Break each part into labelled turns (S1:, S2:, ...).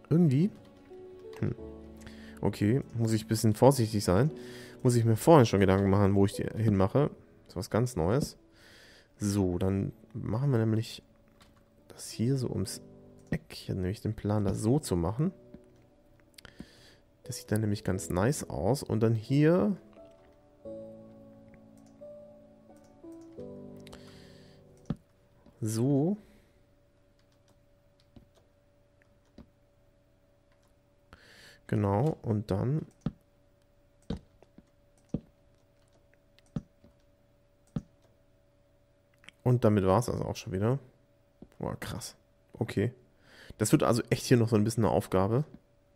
S1: Irgendwie. Okay, muss ich ein bisschen vorsichtig sein. Muss ich mir vorher schon Gedanken machen, wo ich die hinmache. Das ist was ganz Neues. So, dann machen wir nämlich das hier so ums Eck. Ich habe nämlich den Plan, das so zu machen. Das sieht dann nämlich ganz nice aus. Und dann hier... So. Genau, und dann... Und damit war es das auch schon wieder. Boah, krass. Okay. Das wird also echt hier noch so ein bisschen eine Aufgabe.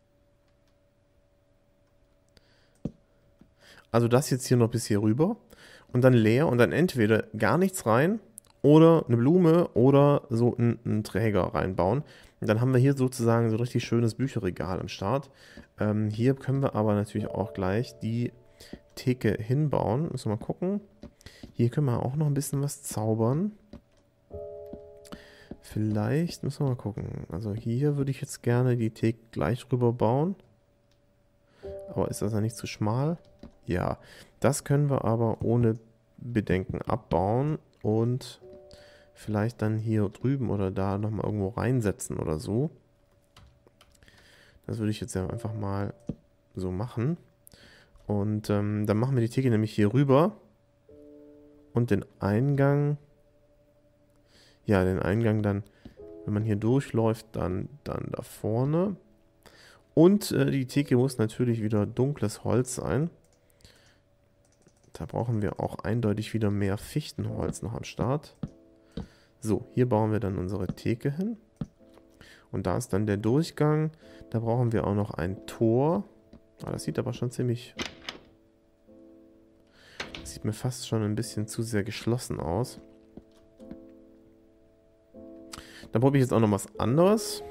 S1: Also das jetzt hier noch bis hier rüber. Und dann leer und dann entweder gar nichts rein oder eine Blume oder so einen Träger reinbauen. Und dann haben wir hier sozusagen so ein richtig schönes Bücherregal am Start. Hier können wir aber natürlich auch gleich die Theke hinbauen. Müssen wir mal gucken. Hier können wir auch noch ein bisschen was zaubern. Vielleicht müssen wir mal gucken. Also hier würde ich jetzt gerne die Theke gleich rüber bauen. Aber ist das ja nicht zu schmal? Ja, das können wir aber ohne Bedenken abbauen und vielleicht dann hier drüben oder da nochmal irgendwo reinsetzen oder so. Das würde ich jetzt ja einfach mal so machen. Und dann machen wir die Theke nämlich hier rüber. Und den Eingang, ja, den Eingang dann, wenn man hier durchläuft, dann da vorne. Und die Theke muss natürlich wieder dunkles Holz sein. Da brauchen wir auch eindeutig wieder mehr Fichtenholz noch am Start. So, hier bauen wir dann unsere Theke hin. Und da ist dann der Durchgang. Da brauchen wir auch noch ein Tor. Ah, das sieht aber schon ziemlich... Das sieht mir fast schon ein bisschen zu sehr geschlossen aus. Dann probiere ich jetzt auch noch was anderes.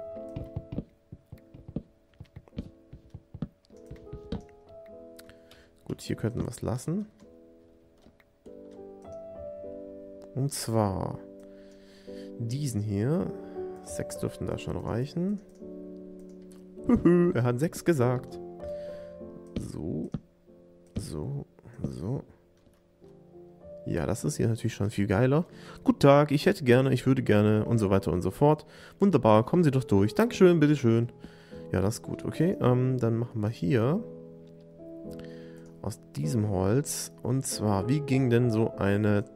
S1: Gut, hier könnten wir es lassen. Und zwar diesen hier. 6 dürften da schon reichen. Er hat 6 gesagt. So. So. So. Ja, das ist hier natürlich schon viel geiler. Guten Tag, ich hätte gerne, ich würde gerne und so weiter und so fort. Wunderbar, kommen Sie doch durch. Dankeschön, bitteschön. Ja, das ist gut, okay. Dann machen wir hier aus diesem Holz. Und zwar, wie ging denn so eine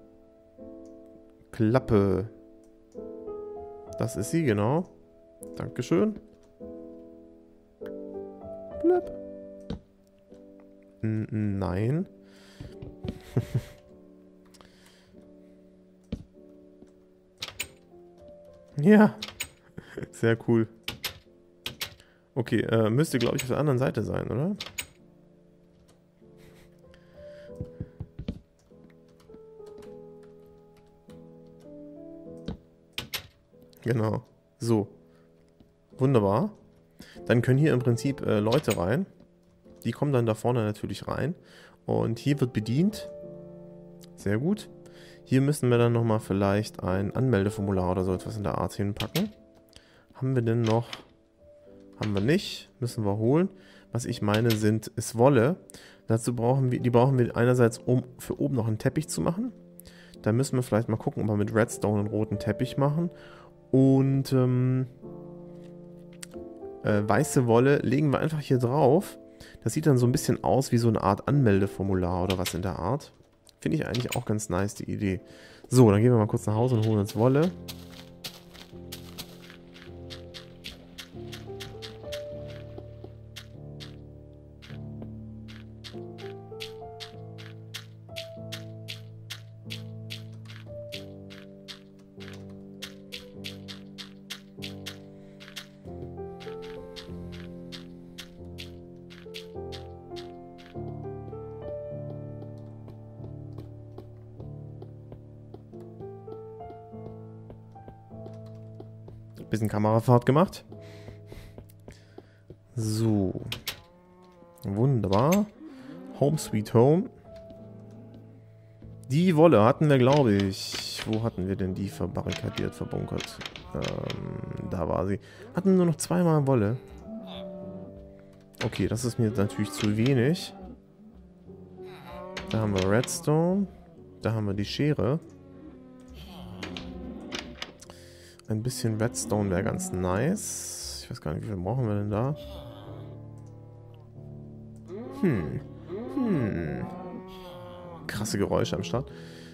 S1: Klappe? Das ist sie, genau. Dankeschön. Blöp. Nein. Ja, sehr cool. Okay, müsste, glaube ich, auf der anderen Seite sein, oder? Genau. So. Wunderbar. Dann können hier im Prinzip Leute rein. Die kommen dann da vorne natürlich rein. Und hier wird bedient. Sehr gut. Hier müssen wir dann nochmal vielleicht ein Anmeldeformular oder so etwas in der Art hinpacken. Haben wir denn noch? Haben wir nicht. Müssen wir holen. Was ich meine ist Wolle. Dazu brauchen wir einerseits, um für oben noch einen Teppich zu machen. Da müssen wir vielleicht mal gucken, ob wir mit Redstone einen roten Teppich machen. Und weiße Wolle legen wir einfach hier drauf. Das sieht dann so ein bisschen aus wie so eine Art Anmeldeformular oder was in der Art. Finde ich eigentlich auch ganz nice, die Idee. So, dann gehen wir mal kurz nach Hause und holen uns Wolle. Bisschen Kamerafahrt gemacht. So. Wunderbar. Home Sweet Home. Die Wolle hatten wir, glaube ich. Wo hatten wir denn die verbarrikadiert, verbunkert? Da war sie. Hatten nur noch 2-mal Wolle. Okay, das ist mir natürlich zu wenig. Da haben wir Redstone. Da haben wir die Schere. Ein bisschen Redstone wäre ganz nice. Ich weiß gar nicht, wie viel brauchen wir denn da? Krasse Geräusche am Start.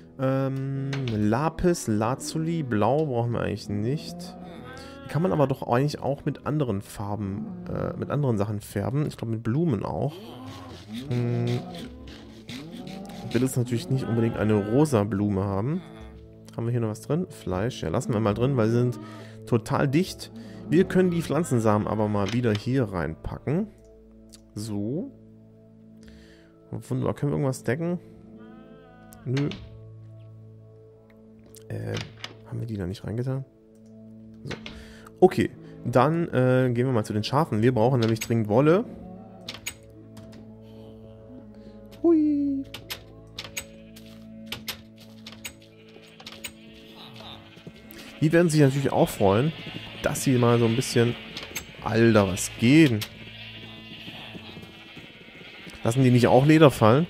S1: Lapis Lazuli, blau brauchen wir eigentlich nicht. Die kann man aber doch eigentlich auch mit anderen Farben, mit anderen Sachen färben. Ich glaube mit Blumen auch. Ich will jetzt natürlich nicht unbedingt eine rosa Blume haben. Haben wir hier noch was drin? Fleisch, ja, lassen wir mal drin, weil sie sind total dicht. Wir können die Pflanzensamen aber mal wieder hier reinpacken. So. Wunderbar, können wir irgendwas decken? Nö. Haben wir die da nicht reingetan? So. Okay, dann gehen wir mal zu den Schafen. Wir brauchen nämlich dringend Wolle. Hui. Die werden sich natürlich auch freuen, dass sie mal so ein bisschen... Alter, was geht? Lassen die nicht auch Leder fallen?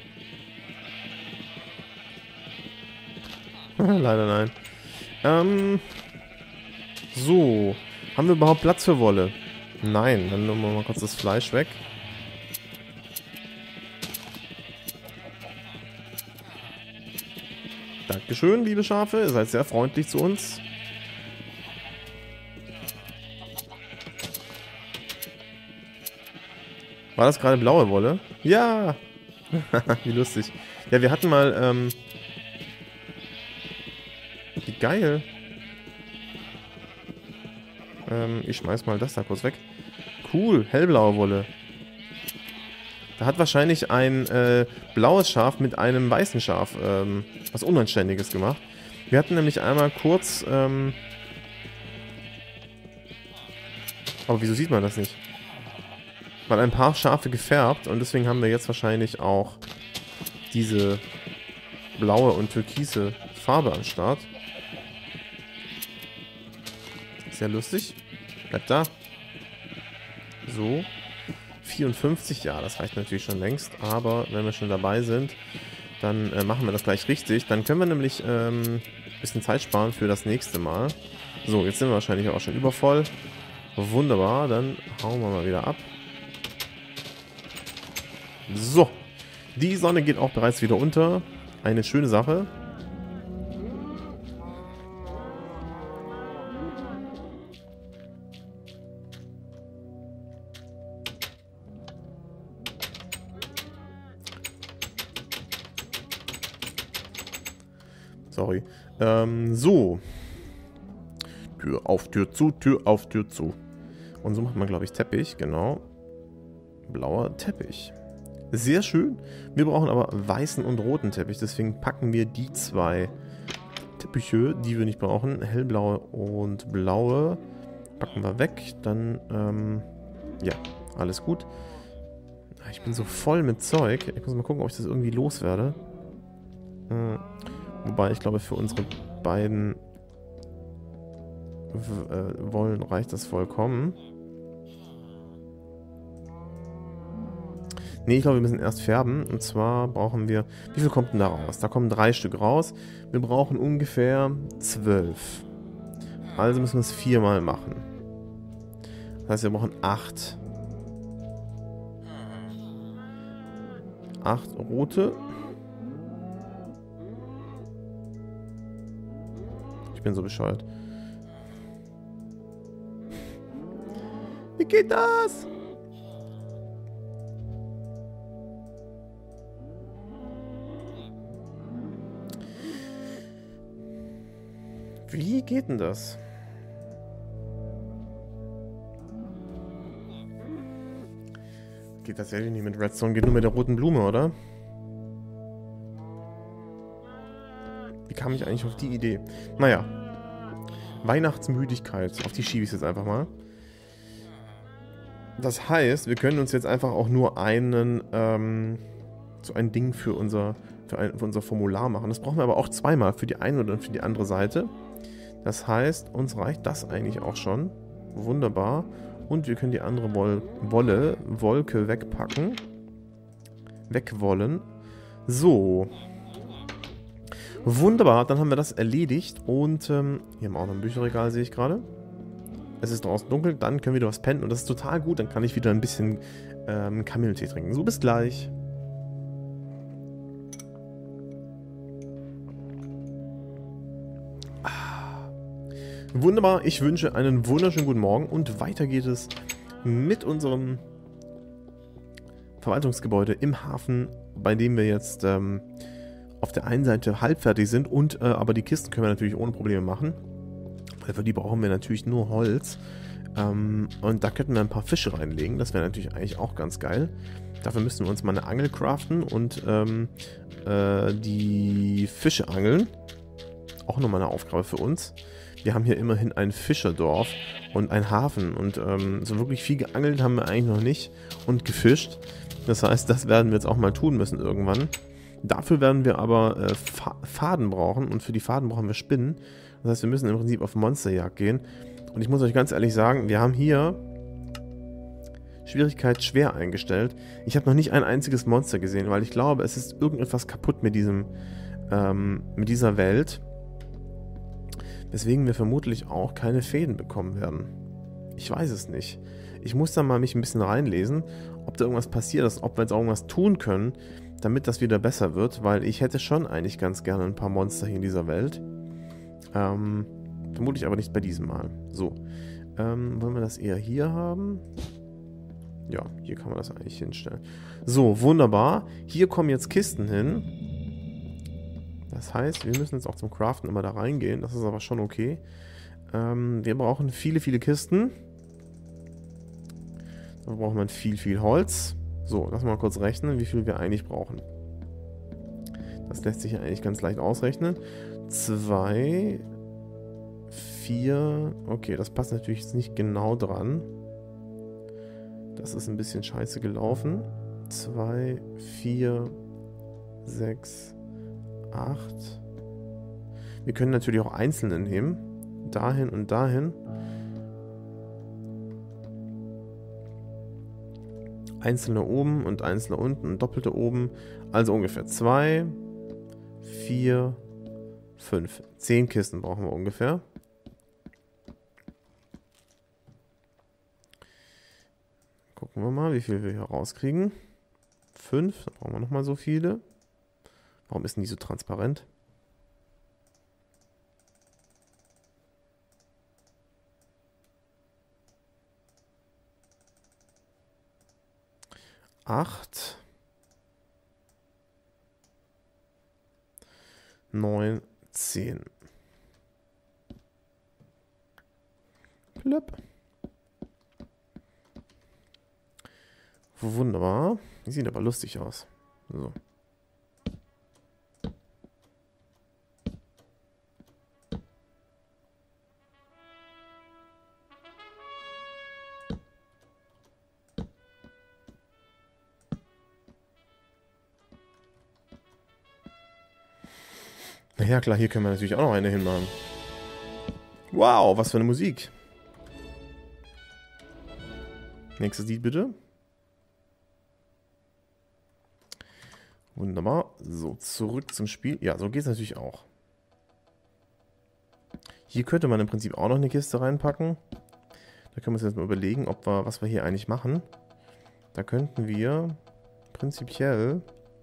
S1: Leider nein. So. Haben wir überhaupt Platz für Wolle? Nein, dann nehmen wir mal kurz das Fleisch weg. Dankeschön, liebe Schafe. Ihr seid sehr freundlich zu uns. War das gerade blaue Wolle? Ja! Wie lustig. Ja, wir hatten mal, wie geil. Ich schmeiß mal das da kurz weg. Cool, hellblaue Wolle. Da hat wahrscheinlich ein blaues Schaf mit einem weißen Schaf was Unanständiges gemacht. Wir hatten nämlich einmal kurz... aber wieso sieht man das nicht? Weil ein paar Schafe gefärbt und deswegen haben wir jetzt wahrscheinlich auch diese blaue und türkise Farbe am Start. Sehr lustig. Bleibt da. So. 54, ja, das reicht natürlich schon längst. Aber wenn wir schon dabei sind, dann machen wir das gleich richtig. Dann können wir nämlich ein bisschen Zeit sparen für das nächste Mal. So, jetzt sind wir wahrscheinlich auch schon übervoll. Wunderbar, dann hauen wir mal wieder ab. So, die Sonne geht auch bereits wieder unter. Eine schöne Sache. Sorry. So. Tür auf, Tür zu, Tür auf, Tür zu. Und so macht man, glaube ich, Teppich, genau. Blauer Teppich. Sehr schön. Wir brauchen aber weißen und roten Teppich, deswegen packen wir die 2 Teppiche, die wir nicht brauchen. Hellblaue und blaue. Packen wir weg. Dann, ja, alles gut. Ich bin so voll mit Zeug. Ich muss mal gucken, ob ich das irgendwie loswerde. Wobei, ich glaube, für unsere beiden Wollen reicht das vollkommen. Ne, ich glaube, wir müssen erst färben. Und zwar brauchen wir... Wie viel kommt denn da raus? Da kommen 3 Stück raus. Wir brauchen ungefähr 12. Also müssen wir es 4-mal machen. Das heißt, wir brauchen 8. 8 rote. Ich bin so bescheuert. Wie geht das? Wie geht denn das? Geht tatsächlich nicht mit Redstone, geht nur mit der roten Blume, oder? Wie kam ich eigentlich auf die Idee? Naja. Weihnachtsmüdigkeit. Auf die schiebe ich jetzt einfach mal. Das heißt, wir können uns jetzt einfach auch nur einen, so ein Ding für unser Formular machen. Das brauchen wir aber auch 2-mal, für die eine oder für die andere Seite. Das heißt, uns reicht das eigentlich auch schon. Wunderbar. Und wir können die andere Wolke wegpacken. Wegwollen. So. Wunderbar, dann haben wir das erledigt. Und hier haben wir auch noch ein Bücherregal, sehe ich gerade. Es ist draußen dunkel, dann können wir wieder was pennen. Und das ist total gut, dann kann ich wieder ein bisschen Kamillentee trinken. So, bis gleich. Wunderbar, ich wünsche einen wunderschönen guten Morgen und weiter geht es mit unserem Verwaltungsgebäude im Hafen, bei dem wir jetzt auf der einen Seite halbfertig sind und aber die Kisten können wir natürlich ohne Probleme machen, weil für die brauchen wir natürlich nur Holz und da könnten wir ein paar Fische reinlegen, das wäre natürlich eigentlich auch ganz geil. Dafür müssen wir uns mal eine Angel craften und die Fische angeln, auch nochmal eine Aufgabe für uns. Wir haben hier immerhin ein Fischerdorf und einen Hafen und so wirklich viel geangelt haben wir eigentlich noch nicht und gefischt. Das heißt, das werden wir jetzt auch mal tun müssen irgendwann. Dafür werden wir aber Faden brauchen und für die Faden brauchen wir Spinnen. Das heißt, wir müssen im Prinzip auf Monsterjagd gehen. Und ich muss euch ganz ehrlich sagen, wir haben hier Schwierigkeit schwer eingestellt. Ich habe noch nicht ein einziges Monster gesehen, weil ich glaube, es ist irgendetwas kaputt mit dieser Welt. Weswegen wir vermutlich auch keine Fäden bekommen werden. Ich weiß es nicht. Ich muss da mal mich ein bisschen reinlesen, ob da irgendwas passiert ist, ob wir jetzt auch irgendwas tun können, damit das wieder besser wird, weil ich hätte schon eigentlich ganz gerne ein paar Monster hier in dieser Welt. Vermutlich aber nicht bei diesem Mal. So, wollen wir das eher hier haben? Ja, hier kann man das eigentlich hinstellen. So, wunderbar. Hier kommen jetzt Kisten hin. Das heißt, wir müssen jetzt auch zum Craften immer da reingehen. Das ist aber schon okay. Wir brauchen viele, viele Kisten. Da braucht man viel, viel Holz. So, lass mal kurz rechnen, wie viel wir eigentlich brauchen. Das lässt sich ja eigentlich ganz leicht ausrechnen. 2, 4... Okay, das passt natürlich jetzt nicht genau dran. Das ist ein bisschen scheiße gelaufen. 2, 4, 6... 8. Wir können natürlich auch einzelne nehmen. Dahin und dahin. Einzelne oben und einzelne unten und doppelte oben. Also ungefähr 2, 4, 5. 10 Kisten brauchen wir ungefähr. Gucken wir mal, wie viel wir hier rauskriegen. 5, da brauchen wir nochmal so viele. Warum ist denn die so transparent? Acht. 9, 10. Plöpp. Wunderbar. Die sieht aber lustig aus. So. Ja klar, hier können wir natürlich auch noch eine hinmachen. Wow, was für eine Musik. Nächstes Lied bitte. Wunderbar. So, zurück zum Spiel. Ja, so geht es natürlich auch. Hier könnte man im Prinzip auch noch eine Kiste reinpacken. Da können wir uns jetzt mal überlegen, was wir hier eigentlich machen. Da könnten wir prinzipiell...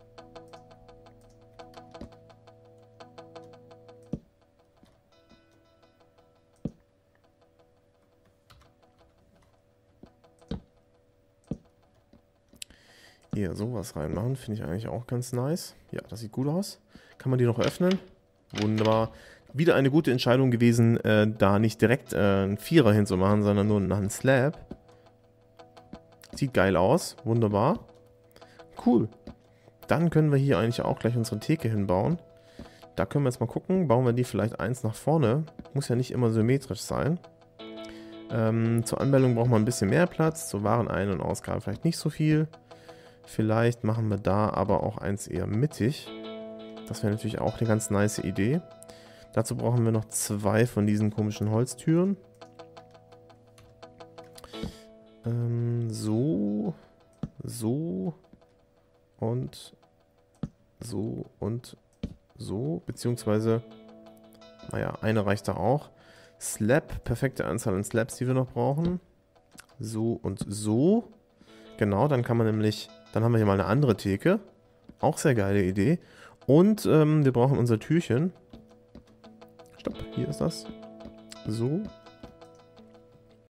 S1: hier sowas reinmachen, finde ich eigentlich auch ganz nice. Ja, das sieht gut aus. Kann man die noch öffnen? Wunderbar. Wieder eine gute Entscheidung gewesen, da nicht direkt einen Vierer hinzumachen, sondern nur einen Slab. Sieht geil aus. Wunderbar. Cool. Dann können wir hier eigentlich auch gleich unsere Theke hinbauen. Da können wir jetzt mal gucken. Bauen wir die vielleicht eins nach vorne. Muss ja nicht immer symmetrisch sein. Zur Anmeldung braucht man ein bisschen mehr Platz. Zur Warenein- und Ausgabe vielleicht nicht so viel. Vielleicht machen wir da aber auch eins eher mittig. Das wäre natürlich auch eine ganz nice Idee. Dazu brauchen wir noch 2 von diesen komischen Holztüren. So. So. Und so und so. Beziehungsweise, naja, eine reicht da auch. Slab, perfekte Anzahl an Slabs, die wir noch brauchen. So und so. Genau, dann kann man nämlich, dann haben wir hier mal eine andere Theke. Auch sehr geile Idee. Und wir brauchen unser Türchen. Stopp, hier ist das. So